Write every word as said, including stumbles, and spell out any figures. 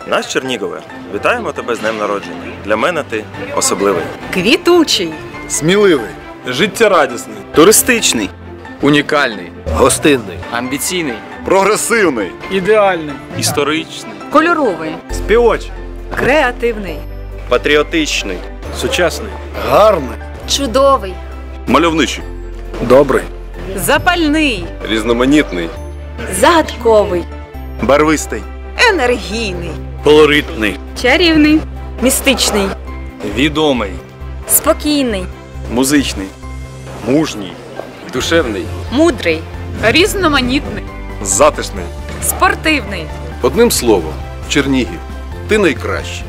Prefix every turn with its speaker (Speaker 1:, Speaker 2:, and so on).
Speaker 1: Наш Чернігове, вітаємо тебе з днем народження. Для мене ти особливий.
Speaker 2: Квітучий,
Speaker 3: сміливий,
Speaker 4: життєрадісний,
Speaker 1: Туристичний,
Speaker 5: унікальний,
Speaker 3: гостинний,
Speaker 5: амбіційний,
Speaker 3: прогресивний,
Speaker 4: ідеальний,
Speaker 5: історичний,
Speaker 2: кольоровий,
Speaker 4: співочий,
Speaker 2: креативний,
Speaker 1: патріотичний,
Speaker 4: сучасний,
Speaker 3: гарний,
Speaker 6: чудовий,
Speaker 7: мальовничий,
Speaker 3: добрий,
Speaker 2: запальний,
Speaker 7: різноманітний,
Speaker 6: загадковий,
Speaker 1: барвистий,
Speaker 2: енергійний,
Speaker 3: колоритний,
Speaker 2: чарівний,
Speaker 6: містичний,
Speaker 4: відомий,
Speaker 6: спокійний,
Speaker 7: музичний,
Speaker 3: мужній,
Speaker 5: душевний.
Speaker 2: мудрий, різноманітний,
Speaker 7: затишний.
Speaker 2: спортивний.
Speaker 7: Одним словом, Чернігів, ти найкращий.